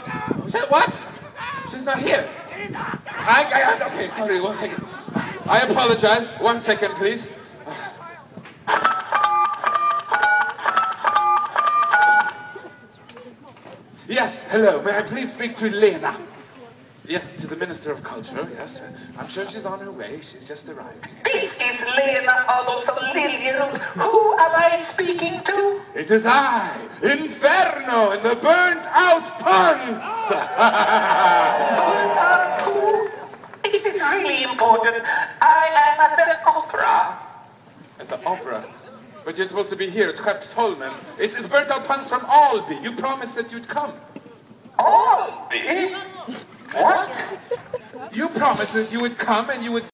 What? She's not here. Okay, sorry, 1 second. I apologize. 1 second, please. Yes, hello. May I please speak to Lena? Yes, to the Minister of Culture, yes. I'm sure she's on her way. She's just arrived. This is Lena Liljeroth. Who am I speaking to? It is I, Inferno, in the burnt-out pants! This is really important. I am at the opera. At the opera? But you're supposed to be here at Skeppsholmen. It is burnt-out pants from Alby. You promised that you'd come. Alby? What? You promised that you would come and you would